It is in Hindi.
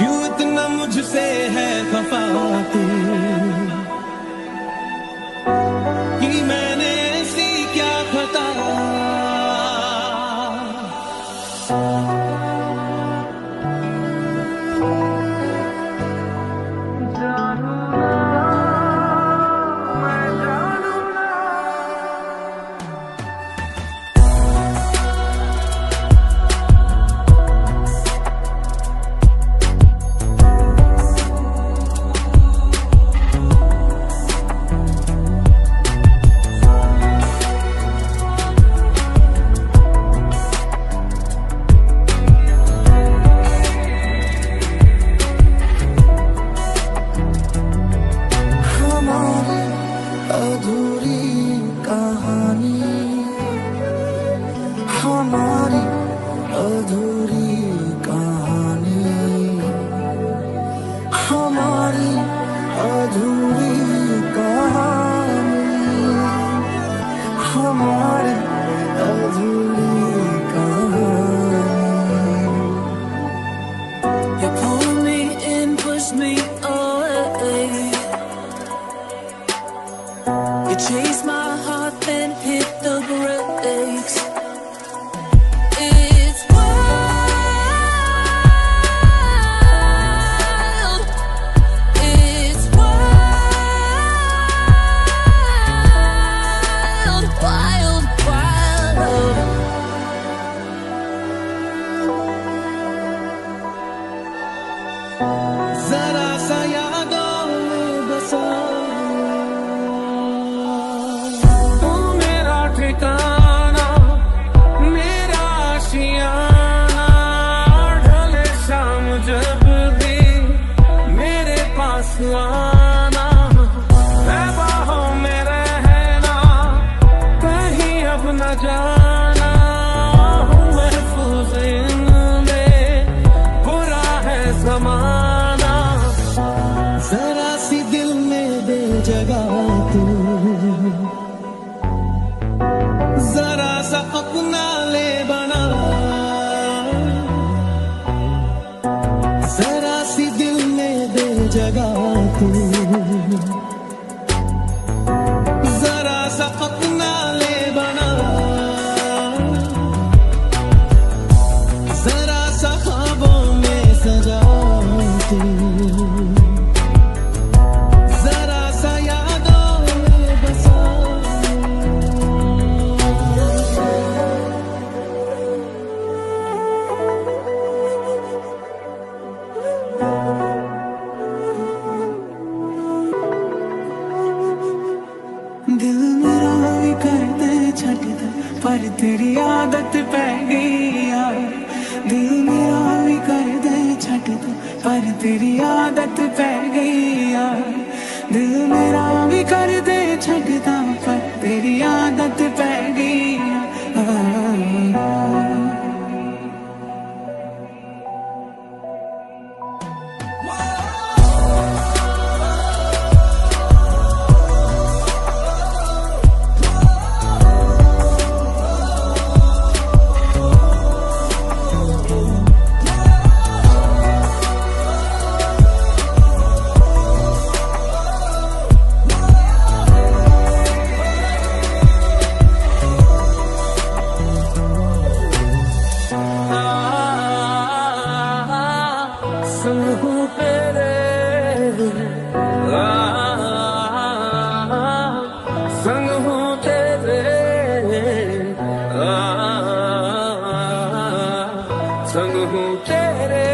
क्यों इतना मुझसे है खफा तू, कि मैंने ऐसी क्या खता। अधूरी कहानी, हमारी अधूरी कहानी, हमारी अधूरी कहानी, हमारी अधूरी कहानी। You pull me in, push me away. You chase my heart, then hit the brakes. It's wild. It's wild, wild, wild. जरा सा यादों में बसा तू, मेरा ठिकाना, मेरा आशियाना। ढले शाम जब भी मेरे पास आना, है बाहों में रहना, कहीं अब न जाना। हूँ महफूज इनमें, बुरा है ज़माना। जरा सी दिल में दे जगह तू, जरा सा अपना ले बना। जरा सी दिल में दे जगह तू, जरा सा अपना ले बना। जरा सा ख्वाबों में सजा तू, जरा सा यादों में बसा। दिल मेरा भी कर दे छटदा, पर तेरी आदत पै गई यार। दिल मेरा भी कर दे छटदा, पर तेरी आदत पै गई यार। दिल मेरा भी कर दे छटदा, पर तेरी आदत पै गई यार। संग हूँ तेरे, संग हूँ तेरे, संग हूँ तेरे।